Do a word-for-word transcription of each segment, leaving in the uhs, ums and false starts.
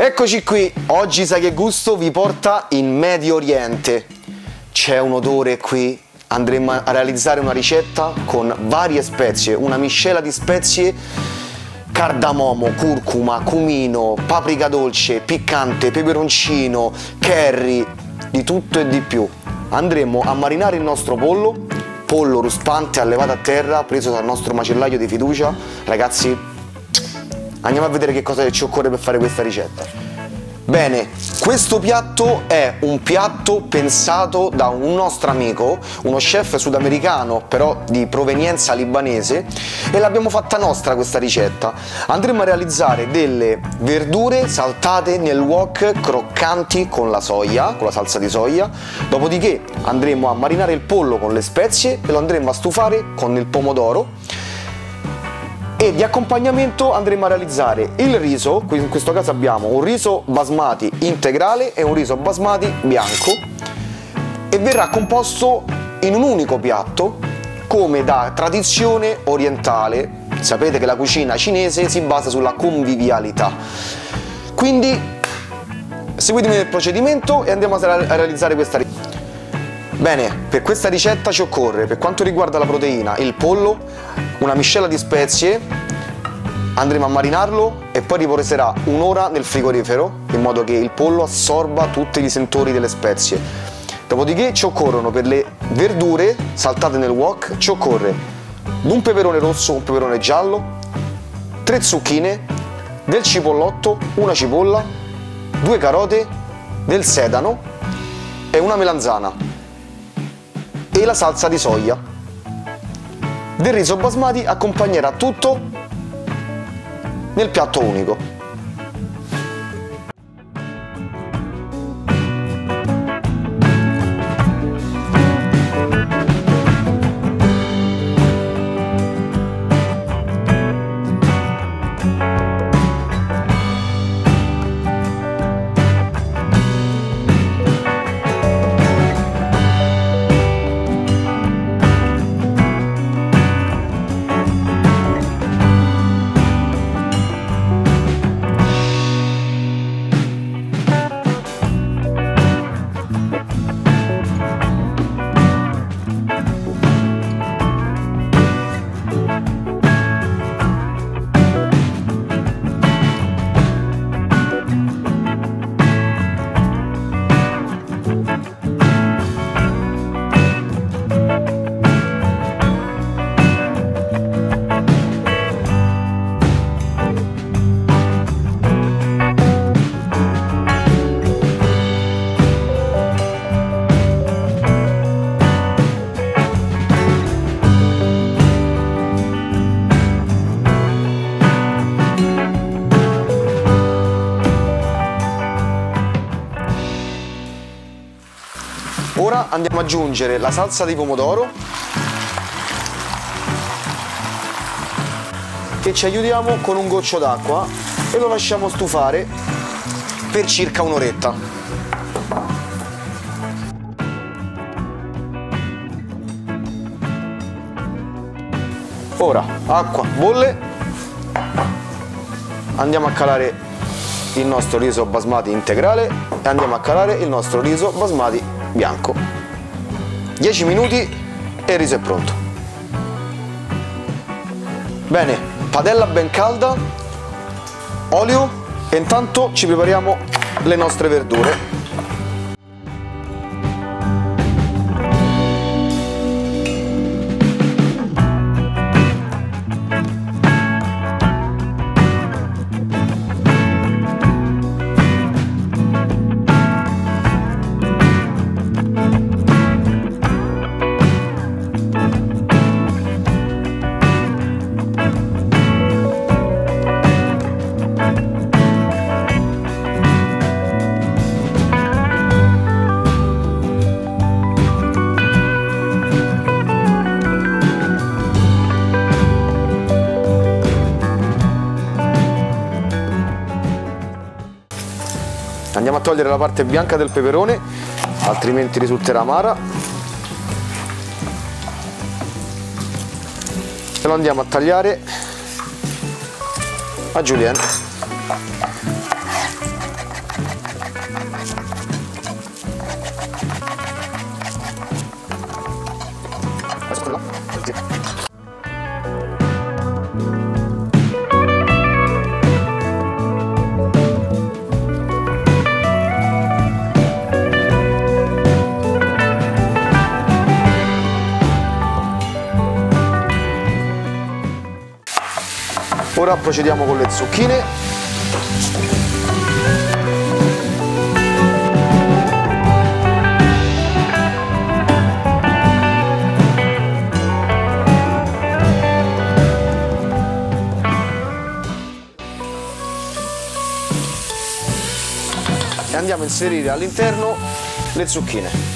Eccoci qui, oggi Sai che Gusto vi porta in Medio Oriente. C'è un odore qui, andremo a realizzare una ricetta con varie spezie, una miscela di spezie: cardamomo, curcuma, cumino, paprika dolce, piccante, peperoncino, curry, di tutto e di più. Andremo a marinare il nostro pollo, pollo ruspante allevato a terra, preso dal nostro macellaio di fiducia. Ragazzi, andiamo a vedere che cosa ci occorre per fare questa ricetta. Bene, questo piatto è un piatto pensato da un nostro amico, uno chef sudamericano però di provenienza libanese, e l'abbiamo fatta nostra questa ricetta. Andremo a realizzare delle verdure saltate nel wok croccanti con la soia, con la salsa di soia. Dopodiché andremo a marinare il pollo con le spezie e lo andremo a stufare con il pomodoro. E di accompagnamento andremo a realizzare il riso. Qui in questo caso abbiamo un riso basmati integrale e un riso basmati bianco, e verrà composto in un unico piatto come da tradizione orientale. Sapete che la cucina cinese si basa sulla convivialità, quindi seguitemi nel procedimento e andiamo a realizzare questa ricetta. Bene, per questa ricetta ci occorre, per quanto riguarda la proteina, il pollo, una miscela di spezie. Andremo a marinarlo e poi riposerà un'ora nel frigorifero in modo che il pollo assorba tutti i sentori delle spezie. Dopodiché ci occorrono, per le verdure saltate nel wok, ci occorre un peperone rosso, un peperone giallo, tre zucchine, del cipollotto, una cipolla, due carote, del sedano e una melanzana, e la salsa di soia. Del riso basmati accompagnerà tutto nel piatto unico. Ora andiamo ad aggiungere la salsa di pomodoro e ci aiutiamo con un goccio d'acqua e lo lasciamo stufare per circa un'oretta. Ora acqua bolle, andiamo a calare il nostro riso basmati integrale e andiamo a calare il nostro riso basmati bianco. dieci minuti e il riso è pronto. Bene, padella ben calda, olio, e intanto ci prepariamo le nostre verdure. Andiamo a togliere la parte bianca del peperone, altrimenti risulterà amara, e lo andiamo a tagliare a julienne. Ora procediamo con le zucchine. E andiamo a inserire all'interno le zucchine.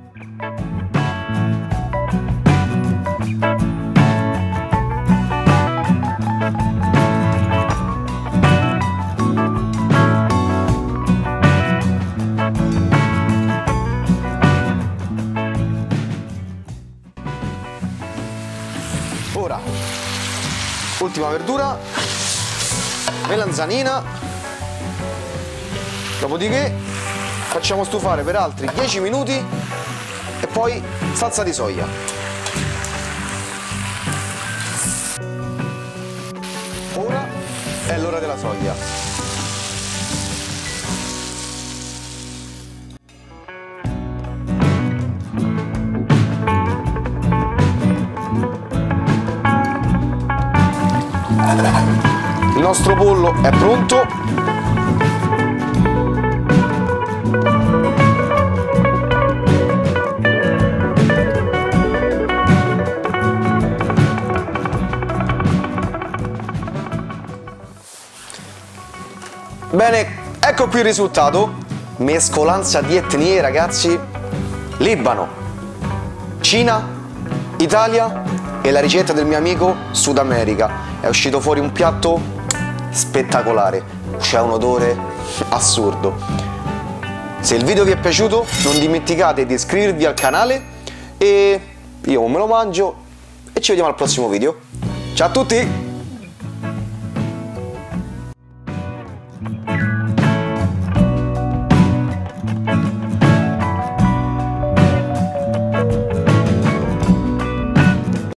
Ora, ultima verdura, melanzanina, dopodiché facciamo stufare per altri dieci minuti e poi salsa di soia. Ora è l'ora della soia. Il nostro pollo è pronto. Bene, ecco qui il risultato. Mescolanza di etnie, ragazzi. Libano, Cina, Italia e la ricetta del mio amico Sud America. È uscito fuori un piatto spettacolare, c'è un odore assurdo. Se il video vi è piaciuto non dimenticate di iscrivervi al canale e io me lo mangio e ci vediamo al prossimo video. Ciao a tutti!